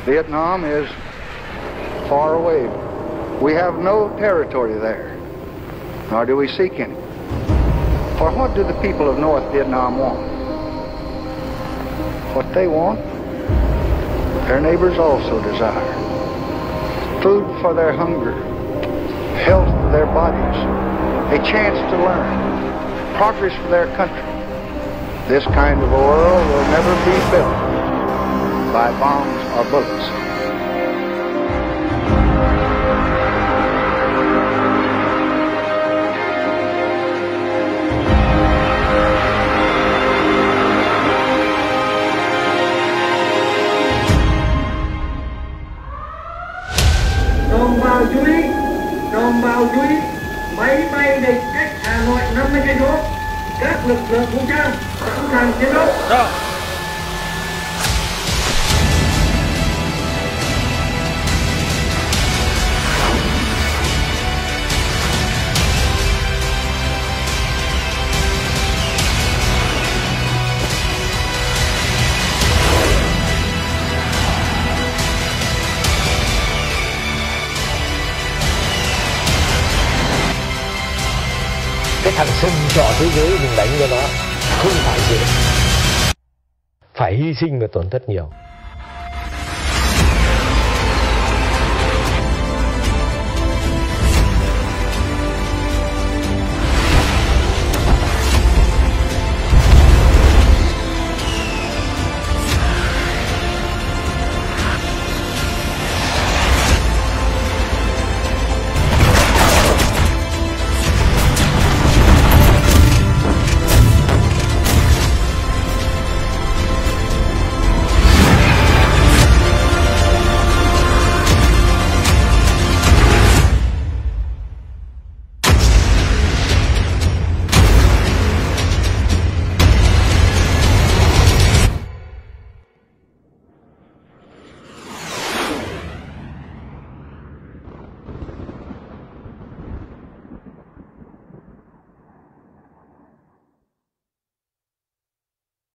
Vietnam is far away. We have no territory there, nor do we seek any. For what do the people of North Vietnam want? What they want, their neighbors also desire. Food for their hunger, health for their bodies, a chance to learn, progress for their country. This kind of a world will never be built by bombs or bullets. Đồng bào chú ý, máy bay địch cách Hà Nội 50 cây số, các lực lượng vũ trang sẵn sàng chiến đấu. Cái thằng sinh cho thế giới mình đánh cho nó không phải dễ, phải hy sinh và tổn thất nhiều.